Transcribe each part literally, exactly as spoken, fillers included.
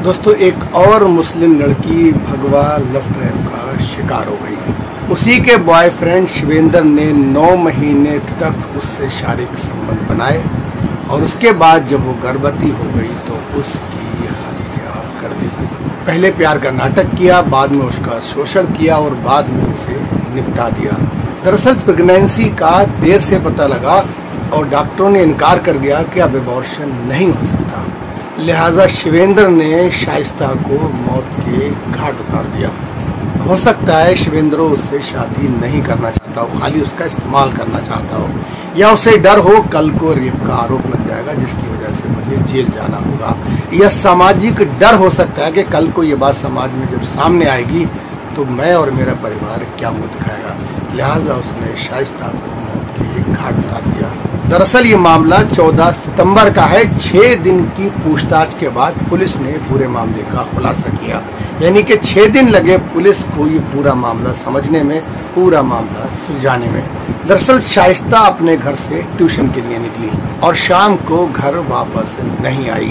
दोस्तों, एक और मुस्लिम लड़की भगवा लव ट्रैप का शिकार हो गई। उसी के बॉयफ्रेंड शिवेंद्र ने नौ महीने तक उससे शारीरिक संबंध बनाए और उसके बाद जब वो गर्भवती हो गई तो उसकी हत्या कर दी। पहले प्यार का नाटक किया, बाद में उसका शोषण किया और बाद में उसे निपटा दिया। दरअसल प्रेगनेंसी का देर से पता लगा और डॉक्टरों ने इनकार कर दिया कि अब एबॉर्शन नहीं हो सकता। लिहाजा शिवेंद्र ने शाइस्ता को मौत के घाट उतार दिया। हो सकता है शिवेंद्र उससे शादी नहीं करना चाहता हो, खाली उसका इस्तेमाल करना चाहता हो, या उसे डर हो कल को रेप का आरोप लग जाएगा जिसकी वजह से मुझे जेल जाना होगा। यह सामाजिक डर हो सकता है कि कल को ये बात समाज में जब सामने आएगी तो मैं और मेरा परिवार क्या मुंह दिखाएगा। लिहाजा उसने शाइस्ता को मौत के घाट उतार दिया। दरअसल ये मामला चौदह सितंबर का है। छह दिन की पूछताछ के बाद पुलिस ने पूरे मामले का खुलासा किया, यानी कि छह दिन लगे पुलिस को ये पूरा मामला समझने में, पूरा मामला सुलझाने में। दरअसल शाइस्ता अपने घर से ट्यूशन के लिए निकली और शाम को घर वापस नहीं आई।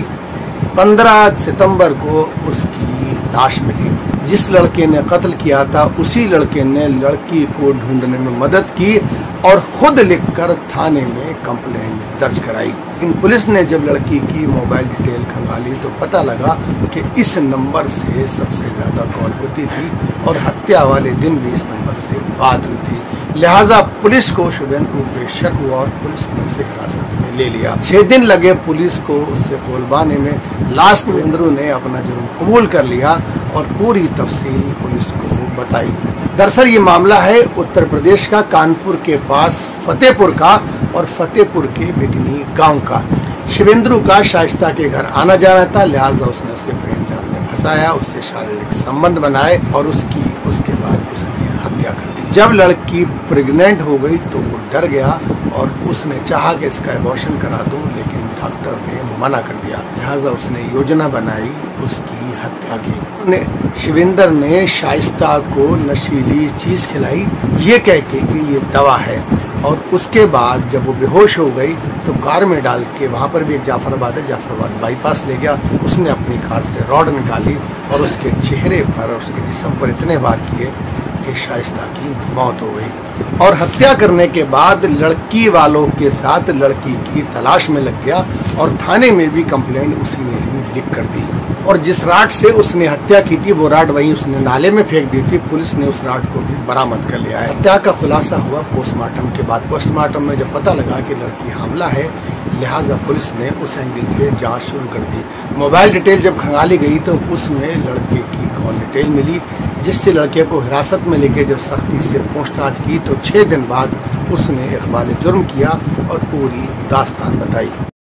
पंद्रह सितंबर को उसकी लाश मिली। जिस लड़के ने कत्ल किया था उसी लड़के ने लड़की को ढूंढने में मदद की और खुद लिखकर थाने में कंप्लेंट दर्ज कराई। लेकिन पुलिस ने जब लड़की की मोबाइल डिटेल खंगाली तो पता लगा कि इस नंबर से सबसे ज्यादा कॉल होती थी और हत्या वाले दिन भी इस नंबर से बात हुई थी। लिहाजा पुलिस को शिवेंद्र पे शक हुआ और पुलिस ने उसे हिरासत में ले लिया। छह दिन लगे पुलिस को उससे बोलबाने में। लास्ट शिवेंद्र ने अपना जुर्म कबूल कर लिया और पूरी तफसील पुलिस को बताई। दरअसल ये मामला है उत्तर प्रदेश का, कानपुर के पास फतेहपुर का और फतेहपुर के बिकनी गांव का। शिवेंद्र का शाइस्ता के घर आना जाना था, लिहाजा उसने उसे प्रेम जाल में फंसाया, उससे शारीरिक संबंध बनाए और उसकी उसके बाद उसने हत्या कर दी। जब लड़की प्रेग्नेंट हो गई तो वो डर गया और उसने चाहा कि इसका एबॉर्शन करा दूं, लेकिन डॉक्टर ने मना कर दिया। लिहाजा उसने योजना बनाई उसकी हत्या की। ने शिवेंद्र ने शाइस्ता को नशीली चीज खिलाई, ये कह के कि ये दवा है, और उसके बाद जब वो बेहोश हो गई तो कार में डाल के, वहां पर भी एक जाफराबाद है, जाफराबाद बाईपास ले गया। उसने अपनी कार से रॉड निकाली और उसके चेहरे पर और उसके जिस्म पर इतने वार किए कि शाइस्ता की मौत हो गई। और हत्या करने के बाद लड़की वालों के साथ लड़की की तलाश में लग गया और थाने में भी कंप्लेंट उसी ने ही लिख कर दी। और जिस राड से उसने हत्या की थी वो राड वहीं उसने नाले में फेंक दी थी। पुलिस ने उस राड को भी बरामद कर लिया है। हत्या का खुलासा हुआ पोस्टमार्टम के बाद। पोस्टमार्टम में जब पता लगा कि लड़की हमला है, लिहाजा पुलिस ने उस एंगल से जांच शुरू कर दी। मोबाइल डिटेल जब खंगाली गई तो उसमें लड़के की कॉल डिटेल मिली, जिससे लड़के को हिरासत में लेके जब सख्ती से पूछताछ की तो छह दिन बाद उसने इकबाल जुर्म किया और पूरी दास्तान बताई।